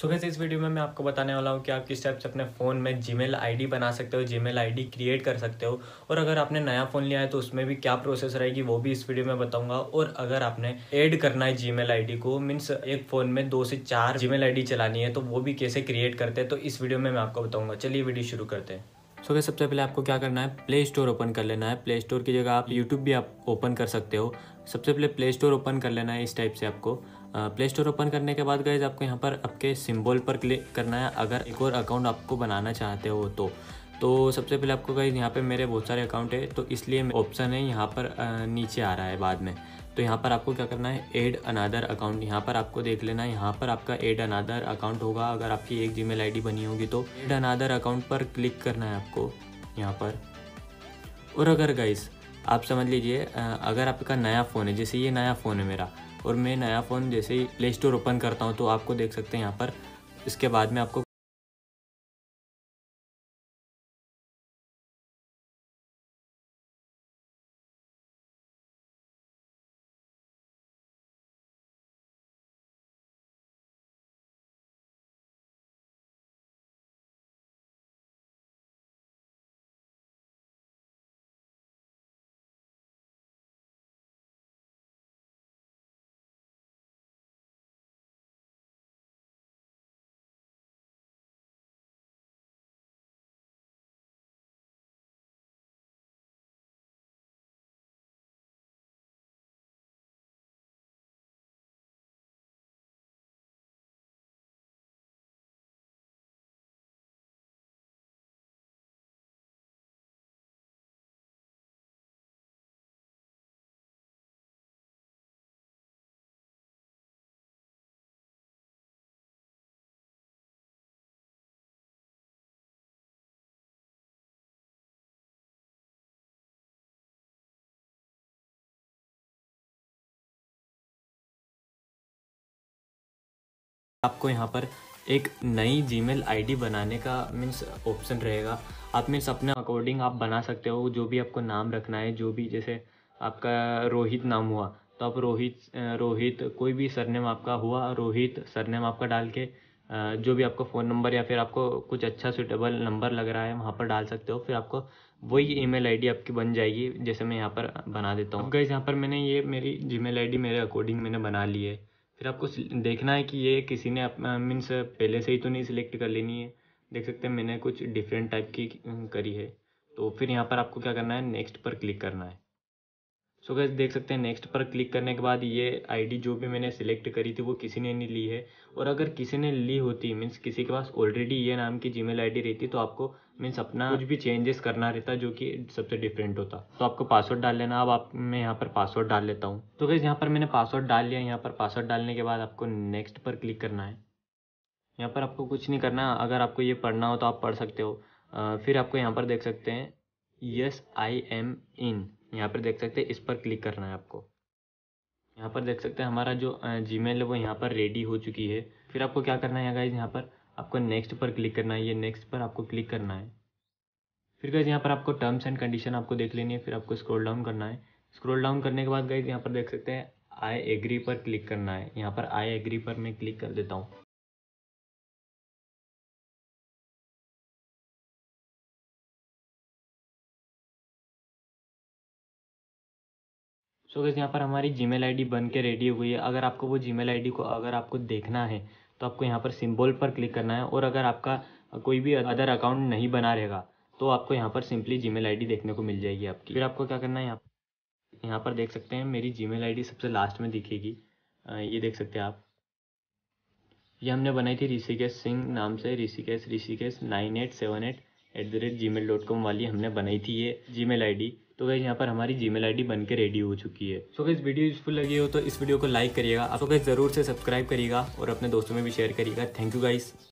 So guys इस video में मैं आपको बताने वाला हूँ कि आप किस टाइप से अपने फ़ोन में जीमेल आईडी बना सकते हो, जीमेल आईडी क्रिएट कर सकते हो। और अगर आपने नया फ़ोन लिया है तो उसमें भी क्या प्रोसेस रहेगी वो भी इस वीडियो में बताऊंगा। और अगर आपने ऐड करना है जीमेल आईडी को, मीन्स एक फ़ोन में 2 से 4 जीमेल आईडी चलानी है, तो वो भी कैसे क्रिएट करते हैं तो इस वीडियो में मैं आपको बताऊँगा। चलिए वीडियो शुरू करते हैं। सो गाइस सबसे पहले आपको क्या करना है, प्ले स्टोर ओपन कर लेना है। प्ले स्टोर की जगह आप यूट्यूब भी आप ओपन कर सकते हो। सबसे पहले प्ले स्टोर ओपन कर लेना है इस टाइप से आपको। प्ले स्टोर ओपन करने के बाद गाइस आपको यहाँ पर आपके सिंबल पर क्लिक करना है अगर एक और अकाउंट आपको बनाना चाहते हो तो सबसे पहले आपको गाइस यहाँ पे मेरे बहुत सारे अकाउंट है तो इसलिए ऑप्शन है यहाँ पर नीचे आ रहा है बाद में। तो यहाँ पर आपको क्या करना है, ऐड अनदर अकाउंट। यहाँ पर आपको देख लेना है, यहाँ पर आपका ऐड अनदर अकाउंट होगा। अगर आपकी एक जीमेल आईडी बनी होगी तो ऐड अनदर अकाउंट पर क्लिक करना है आपको यहाँ पर। और अगर गाइस आप समझ लीजिए अगर आपका नया फ़ोन है, जैसे ये नया फ़ोन है मेरा और मैं नया फ़ोन जैसे ही प्ले स्टोर ओपन करता हूँ तो आपको देख सकते हैं यहाँ पर इसके बाद में आपको आपको यहाँ पर एक नई जीमेल आईडी बनाने का मीन्स ऑप्शन रहेगा। आप मीन्स अपने अकॉर्डिंग आप बना सकते हो, जो भी आपको नाम रखना है, जो भी जैसे आपका रोहित नाम हुआ तो आप रोहित कोई भी सरनेम आपका हुआ, रोहित सरनेम आपका डाल के जो भी आपका फ़ोन नंबर या फिर आपको कुछ अच्छा सूटेबल नंबर लग रहा है वहाँ पर डाल सकते हो। फिर आपको वही ईमेल आईडी आपकी बन जाएगी। जैसे मैं यहाँ पर बना देता हूँ। गाइस यहाँ पर मैंने ये मेरी जीमेल आईडी मेरे अकॉर्डिंग मैंने बना ली है। फिर आपको देखना है कि ये किसी ने मीन्स पहले से ही तो नहीं सिलेक्ट कर लेनी है। देख सकते हैं मैंने कुछ डिफरेंट टाइप की करी है। तो फिर यहाँ पर आपको क्या करना है, नेक्स्ट पर क्लिक करना है। सो गाइस देख सकते हैं नेक्स्ट पर क्लिक करने के बाद ये आईडी जो भी मैंने सिलेक्ट करी थी वो किसी ने नहीं ली है। और अगर किसी ने ली होती मीन्स किसी के पास ऑलरेडी ये नाम की जीमेल आईडी रहती तो आपको मीन्स अपना कुछ भी चेंजेस करना रहता जो कि सबसे डिफरेंट होता। तो आपको पासवर्ड डाल लेना। अब मैं यहाँ पर पासवर्ड डाल लेता हूँ। तो गाइस यहाँ पर मैंने पासवर्ड डाल लिया। यहाँ पर पासवर्ड डालने के बाद आपको नेक्स्ट पर क्लिक करना है। यहाँ पर आपको कुछ नहीं करना। अगर आपको ये पढ़ना हो तो आप पढ़ सकते हो। फिर आपको यहाँ पर देख सकते हैं यस आई एम इन, यहाँ पर देख सकते हैं इस पर क्लिक करना है आपको। यहाँ पर देख सकते हैं हमारा जो जीमेल है वो यहाँ पर रेडी हो चुकी है। फिर आपको क्या करना है गाइस, यहाँ पर आपको नेक्स्ट पर क्लिक करना है। ये नेक्स्ट पर आपको क्लिक करना है। फिर गाइस यहाँ पर आपको टर्म्स एंड कंडीशन आपको देख लेनी है। फिर आपको स्क्रॉल डाउन करना है। स्क्रॉल डाउन करने के बाद गाइस यहाँ पर देख सकते हैं आई एग्री पर क्लिक करना है। यहाँ पर आई एग्री पर मैं क्लिक कर देता हूँ। सो गाइस यहाँ पर हमारी जीमेल आईडी बन के रेडी हो गई है। अगर आपको वो जीमेल आईडी को अगर आपको देखना है तो आपको यहाँ पर सिंबल पर क्लिक करना है। और अगर आपका कोई भी अदर अकाउंट नहीं बना रहेगा तो आपको यहाँ पर सिंपली जीमेल आईडी देखने को मिल जाएगी आपकी। फिर आपको क्या करना है, यहाँ पर देख सकते हैं मेरी जीमेल आईडी सबसे लास्ट में दिखेगी। ये देख सकते हैं आप, ये हमने बनाई थी ऋषिकेश सिंह नाम से। ऋषिकेश 9878@gmail.com वाली हमने बनाई थी ये जीमेल आईडी। तो गाइस यहाँ पर हमारी जीमेल आईडी बन के रेडी हो चुकी है। सो गाइस वीडियो यूजफुल लगी हो तो इस वीडियो को लाइक करिएगा। आप गाइस ज़रूर से सब्सक्राइब करिएगा और अपने दोस्तों में भी शेयर करिएगा। Thank you guys.